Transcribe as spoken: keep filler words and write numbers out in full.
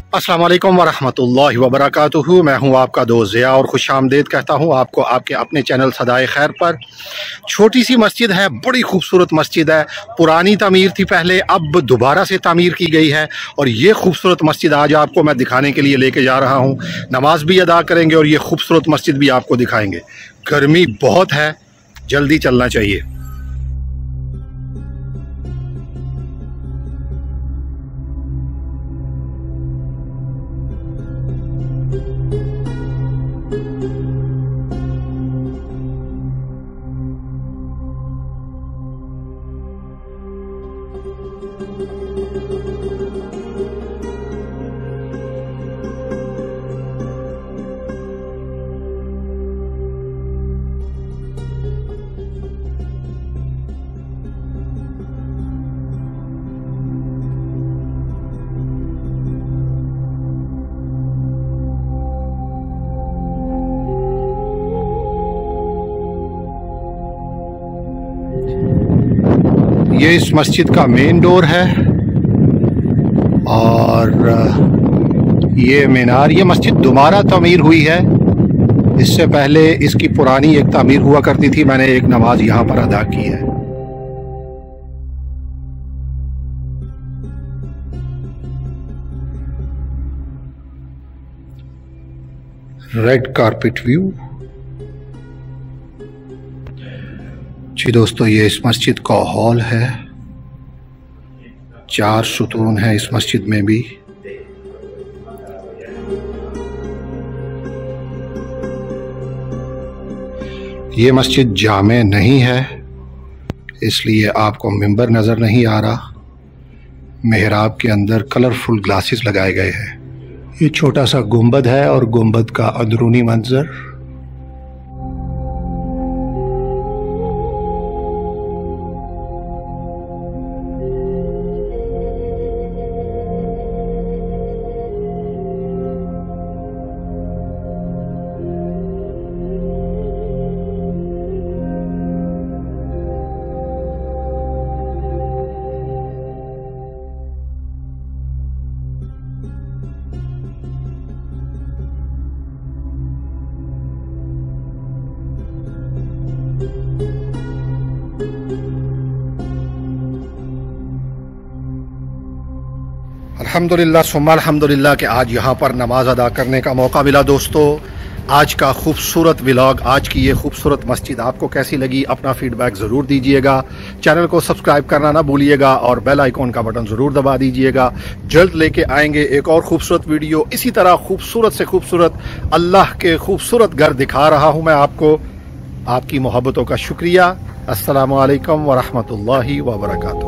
अस्सलाम वालेकुम वरहमतुल्लाहि वबरकातुहू। मैं हूं आपका दोस्त ज़िया और खुश आमदीद कहता हूं आपको आपके अपने चैनल सदाए खैर पर। छोटी सी मस्जिद है, बड़ी खूबसूरत मस्जिद है। पुरानी तामीर थी पहले, अब दोबारा से तामीर की गई है और ये खूबसूरत मस्जिद आज आपको मैं दिखाने के लिए लेके जा रहा हूं। नमाज भी अदा करेंगे और ये खूबसूरत मस्जिद भी आपको दिखाएंगे। गर्मी बहुत है, जल्दी चलना चाहिए। ये इस मस्जिद का मेन डोर है और ये मीनार। ये मस्जिद दोबारा तामीर हुई है। इससे पहले इसकी पुरानी एक तामीर हुआ करती थी। मैंने एक नमाज यहाँ पर अदा की है। Red carpet view. जी दोस्तों, ये इस मस्जिद का हॉल है। चार सुतून है इस मस्जिद में भी। ये मस्जिद जामे नहीं है, इसलिए आपको मिंबर नज़र नहीं आ रहा। मेहराब के अंदर कलरफुल ग्लासेस लगाए गए हैं। ये छोटा सा गुंबद है और गुंबद का अंदरूनी मंजर। अल्हम्दुलिल्लाह सुम्मा अल्हम्दुलिल्लाह कि आज यहाँ पर नमाज अदा करने का मौका मिला। दोस्तों, आज का खूबसूरत व्लॉग, आज की ये खूबसूरत मस्जिद आपको कैसी लगी? अपना फीडबैक ज़रूर दीजिएगा। चैनल को सब्सक्राइब करना ना भूलिएगा और बेल आइकॉन का बटन ज़रूर दबा दीजिएगा। जल्द लेके आएंगे एक और खूबसूरत वीडियो। इसी तरह खूबसूरत से खूबसूरत अल्लाह के खूबसूरत घर दिखा रहा हूँ मैं आपको। आपकी मोहब्बतों का शुक्रिया। अस्सलामु अलैकुम वरहमतुल्लाहि वबरकातुहू।